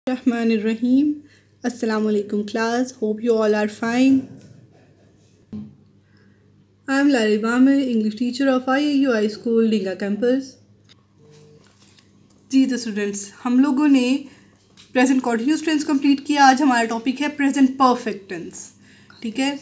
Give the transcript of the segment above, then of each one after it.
Rahmanir-Rahim. Assalamu alaikum class. Hope you all are fine. I am Lariba Amir, English teacher of IAU High School, Dinga campus. जी तो students, हम लोगों ने present continuous tense complete किया। आज हमारा topic है present perfect tense. ठीक है,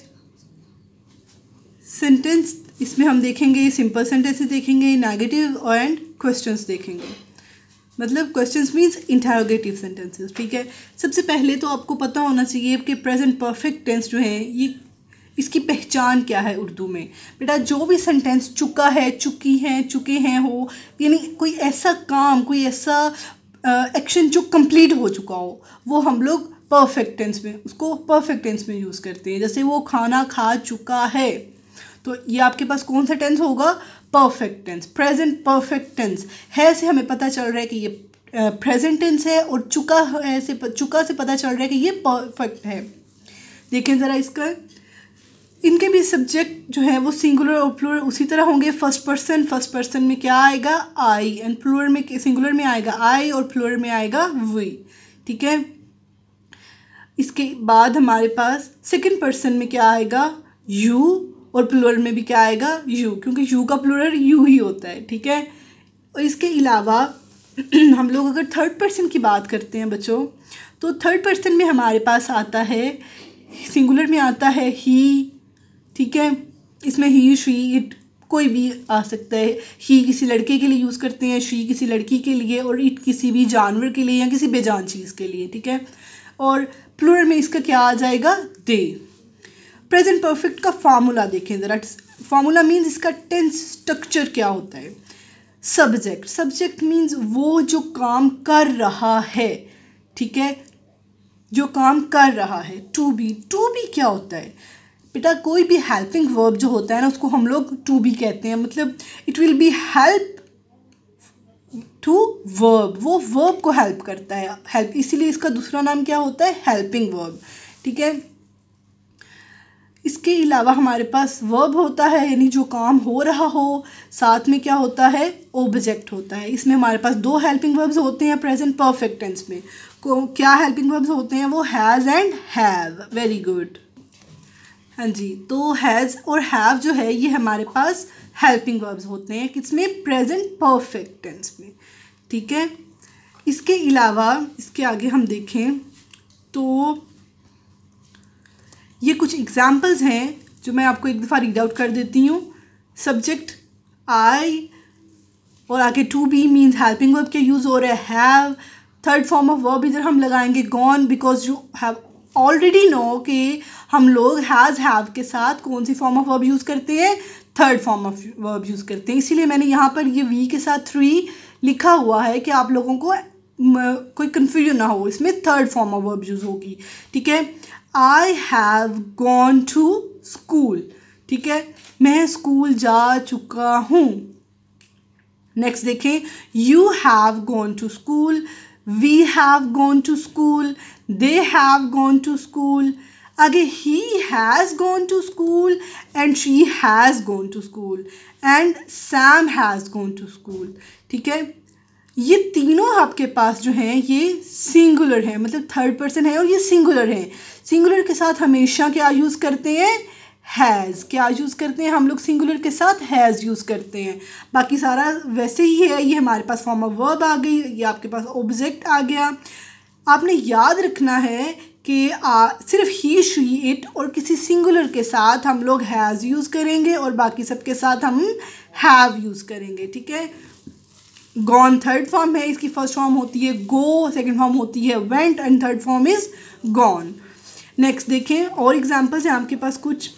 सेंटेंस इसमें हम देखेंगे सिंपल सेंटेंसेस देखेंगे, नेगेटिव एंड क्वेश्चंस देखेंगे। मतलब क्वेश्चंस मीन्स इंटरोगेटिव सेंटेंसेस। ठीक है, सबसे पहले तो आपको पता होना चाहिए कि प्रेजेंट परफेक्ट टेंस जो है ये इसकी पहचान क्या है उर्दू में। बेटा जो भी सेंटेंस चुका है, चुकी हैं, चुके हैं हो, यानी कोई ऐसा काम, कोई ऐसा एक्शन जो कंप्लीट हो चुका हो, वो हम लोग परफेक्ट टेंस में, उसको परफेक्ट टेंस में यूज़ करते हैं। जैसे वो खाना खा चुका है, तो ये आपके पास कौन सा टेंस होगा? Perfect tense. Present perfect tense है से हमें पता चल रहा है कि ये प्रेजेंट टेंस है, और चुका है से चुका से पता चल रहा है कि ये परफेक्ट है। देखें ज़रा इसका, इनके भी सब्जेक्ट जो है वो सिंगुलर और प्लूरल उसी तरह होंगे। फर्स्ट पर्सन में क्या आएगा? आई, एंड प्लूरल में, सिंगुलर में आएगा आई और प्लूरल में आएगा वी। ठीक है, इसके बाद हमारे पास सेकंड पर्सन में क्या आएगा? यू, और प्लूरल में भी क्या आएगा? यू, क्योंकि यू का प्लूरल यू ही होता है। ठीक है, और इसके अलावा हम लोग अगर थर्ड पर्सन की बात करते हैं बच्चों, तो थर्ड पर्सन में हमारे पास आता है, सिंगुलर में आता है ही। ठीक है, इसमें ही, शी, इट कोई भी आ सकता है। ही किसी लड़के के लिए यूज़ करते हैं, शी किसी लड़की के लिए, और इट किसी भी जानवर के लिए या किसी बेजान चीज़ के लिए। ठीक है, और प्लूरल में इसका क्या आ जाएगा? दे। प्रेजेंट परफेक्ट का फार्मूला देखें ज़रा। फार्मूला मीन्स इसका टेंस स्ट्रक्चर क्या होता है। सब्जेक्ट मीन्स वो जो काम कर रहा है। ठीक है, जो काम कर रहा है। टू बी क्या होता है बेटा? कोई भी हेल्पिंग वर्ब जो होता है ना, उसको हम लोग टू बी कहते हैं। मतलब it will be help to verb, वो वर्ब को हेल्प करता है, हेल्प, इसीलिए इसका दूसरा नाम क्या होता है? Helping verb. ठीक है, इसके अलावा हमारे पास वर्ब होता है, यानी जो काम हो रहा हो, साथ में क्या होता है? ऑब्जेक्ट होता है। इसमें हमारे पास दो हेल्पिंग वर्ब्स होते हैं प्रेजेंट परफेक्ट टेंस में। क्या हेल्पिंग वर्ब्स होते हैं? वो has and have. Very good. हाँ जी, तो हैज़ और हैव जो है ये हमारे पास हेल्पिंग वर्ब्स होते हैं किसमें? प्रेजेंट परफेक्ट टेंस में। ठीक है, इसके अलावा इसके आगे हम देखें तो ये कुछ एग्जाम्पल्स हैं जो मैं आपको एक दफ़ा रीड आउट कर देती हूँ। सब्जेक्ट आई और आगे to be means helping verb के यूज़ हो रहा है have. Third form of verb इधर हम लगाएंगे gone, because you have already know कि हम लोग हैज़ हैव के साथ कौन सी फॉर्म ऑफ वर्ब यूज़ करते हैं? Third form of verb use करते हैं। इसीलिए मैंने यहाँ पर ये वी के साथ 3 लिखा हुआ है कि आप लोगों को कोई कन्फ्यूजन ना हो, इसमें third form of verb use होगी। ठीक है, I have gone to school. ठीक है, मैं स्कूल जा चुका हूँ। नेक्स्ट देखें, you have gone to school, we have gone to school, they have gone to school. आगे he has gone to school and she has gone to school and Sam has gone to school. ठीक है, ये तीनों आपके पास जो हैं ये singular हैं, मतलब थर्ड पर्सन है और ये सिंगुलर हैं। सिंगुलर के साथ हमेशा क्या यूज़ करते हैं? हैज़। क्या यूज़ करते हैं हम लोग? सिंगुलर के साथ हैज़ यूज़ करते हैं। बाकी सारा वैसे ही है। ये हमारे पास फॉर्म ऑफ वर्ब आ गई, ये आपके पास ऑब्जेक्ट आ गया। आपने याद रखना है कि सिर्फ ही, शी, इट और किसी सिंगुलर के साथ हम लोग हैज़ यूज़ करेंगे और बाकी सब के साथ हम हैव यूज़ करेंगे। ठीक है, गॉन थर्ड फॉर्म है, इसकी फर्स्ट फॉर्म होती है गो, सेकंड फॉर्म होती है went and third form is gone. Next देखें और एग्जांपल्स हैं आपके पास कुछ।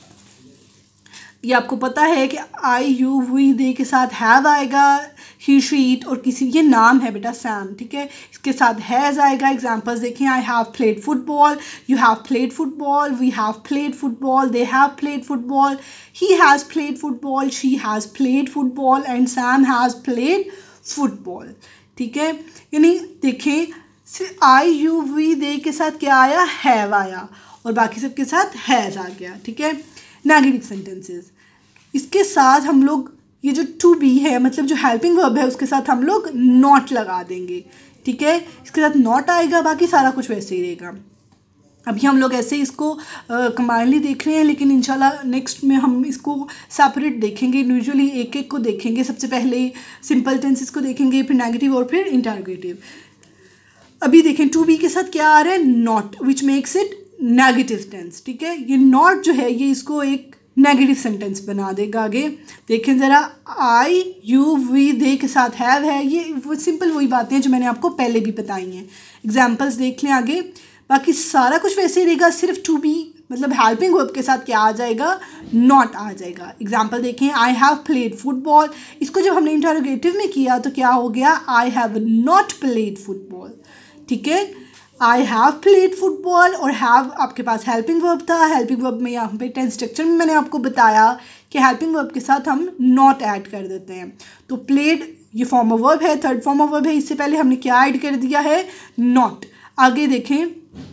ये आपको पता है कि आई, यू, वी, दे के साथ हैव आएगा, ही, शी, इट और किसी, ये नाम है बेटा सैम। ठीक है, इसके साथ हैज़ आएगा। एग्जांपल्स देखें, I have played football, you have played football, we have played football, they have played football, he has played football, she has played football and Sam has played football. ठीक है, यानी देखें आई, you, we, दे के साथ क्या आया? Have आया, और बाकी सब के साथ हैज़ आ गया। ठीक है, नेगेटिव सेंटेंसेस, इसके साथ हम लोग ये जो टू बी है, मतलब जो हेल्पिंग वर्ब है, उसके साथ हम लोग नॉट लगा देंगे। ठीक है, इसके साथ नॉट आएगा, बाकी सारा कुछ वैसे ही रहेगा। अभी हम लोग ऐसे इसको कंबाइनली देख रहे हैं, लेकिन इंशाल्लाह नेक्स्ट में हम इसको सेपरेट देखेंगे, इंडिविजुअली एक एक को देखेंगे। सबसे पहले सिंपल टेंसेस को देखेंगे, फिर नेगेटिव और फिर इंटरोगेटिव। अभी देखें टू बी के साथ क्या आ रहा है, not, which makes it negative tense. ठीक है, ये नॉट जो है ये इसको एक नेगेटिव सेंटेंस बना देगा। आगे देखें ज़रा, आई यू वी दे के साथ हैव है, ये वो सिंपल वही बातें हैं जो मैंने आपको पहले भी बताई हैं। एग्जाम्पल्स देख लें आगे, बाकी सारा कुछ वैसे ही रहेगा, सिर्फ टू बी मतलब हेल्पिंग वर्ब के साथ क्या आ जाएगा, नॉट आ जाएगा। एग्जाम्पल देखें, आई हैव प्लेड फुटबॉल, इसको जब हमने इंटरोगेटिव में किया तो क्या हो गया, I have not played football. ठीक है, आई हैव प्लेड फुटबॉल और हैव आपके पास हेल्पिंग वर्ब था। हेल्पिंग वर्ब में यहाँ पे टेंस स्ट्रक्चर में मैंने आपको बताया कि हेल्पिंग वर्ब के साथ हम नॉट ऐड कर देते हैं। तो प्लेड ये फॉर्म ऑफ वर्ब है, थर्ड फॉर्म ऑफ वर्ब है, इससे पहले हमने क्या ऐड कर दिया है, नॉट। आगे देखें,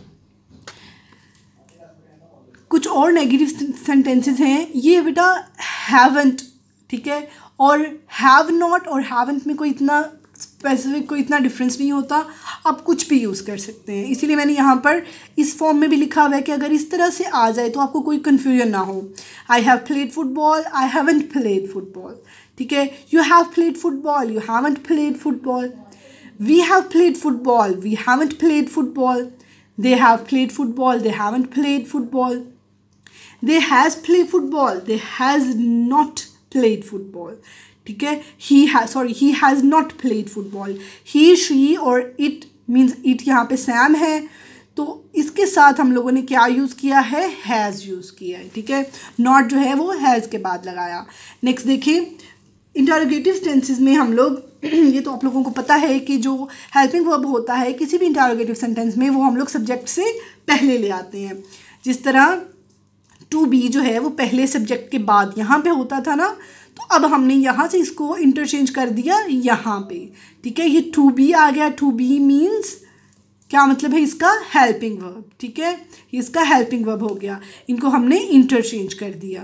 कुछ और नेगेटिव सेंटेंसेस हैं, ये बेटा हैवंट, ठीक है, और हैव नॉट और हैवंट में कोई इतना स्पेसिफिक कोई इतना डिफरेंस नहीं होता, आप कुछ भी यूज़ कर सकते हैं। इसीलिए मैंने यहाँ पर इस फॉर्म में भी लिखा हुआ है कि अगर इस तरह से आ जाए तो आपको कोई कन्फ्यूजन ना हो। I have played football, I haven't played football. ठीक है, you have played football, you haven't played football. We have played football, we haven't played football. They have played football, they haven't played football. They has played football, they has not played football. ठीक है, he has not played football. He, she और it means it यहाँ पे Sam है, तो इसके साथ हम लोगों ने क्या यूज़ किया है, हैज़ यूज़ किया है। ठीक है, नॉट जो है वो हैज़ के बाद लगाया। नेक्स्ट देखिए, इंटरोगेटिव टेंसेस में हम लोग ये तो आप लोगों को पता है कि जो हेल्पिंग वर्ब होता है किसी भी इंटरोगेटिव सेंटेंस में वो हम लोग सब्जेक्ट से पहले ले आते हैं। जिस तरह टू बी जो है वो पहले सब्जेक्ट के बाद यहाँ पे होता था ना, तो अब हमने यहाँ से इसको इंटरचेंज कर दिया यहाँ पे। ठीक है, ये टू बी आ गया। टू बी मीन्स क्या मतलब है इसका, हेल्पिंग वर्ब। ठीक है, ये इसका हेल्पिंग वर्ब हो गया, इनको हमने इंटरचेंज कर दिया।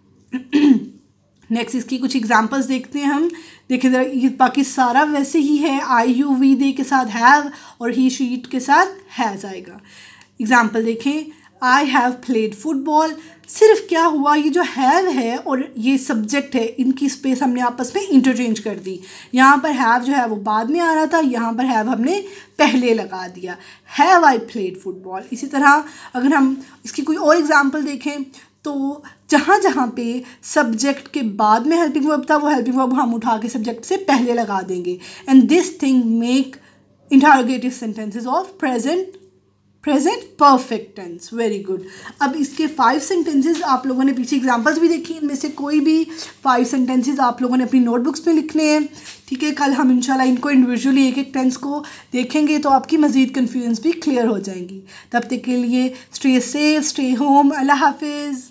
नेक्स्ट इसकी कुछ एग्जांपल्स देखते हैं हम। देखिए ज़रा, ये बाकी सारा वैसे ही है, आई यू वी दे के साथ हैव और ही शी इट के साथ हैज़ आएगा। एग्जाम्पल देखें, आई हैव प्लेड फुटबॉल, सिर्फ क्या हुआ, ये जो हैव है और ये सब्जेक्ट है, इनकी स्पेस हमने आपस में इंटरचेंज कर दी। यहाँ पर हैव जो है वो बाद में आ रहा था, यहाँ पर हैव हमने पहले लगा दिया, हैव आई प्लेड फुटबॉल। इसी तरह अगर हम इसकी कोई और एग्जांपल देखें तो जहाँ जहाँ पे सब्जेक्ट के बाद में हेल्पिंग वर्ब था वो हेल्पिंग वर्ब हम उठा के सब्जेक्ट से पहले लगा देंगे। And this thing make interrogative sentences of present perfect tense. Very good. अब इसके 5 सेंटेंसेस आप लोगों ने पीछे एग्जांपल्स भी देखी, इनमें से कोई भी 5 सेंटेंसेस आप लोगों ने अपनी नोटबुक्स में लिखने हैं। ठीक है, कल हम इंशाल्लाह इनको इंडिविजुअली एक एक टेंस को देखेंगे तो आपकी मज़ीद कन्फ्यूजन्स भी क्लियर हो जाएंगी। तब तक के लिए स्टे सेफ, स्टे होम, अल्लाह हाफिज़।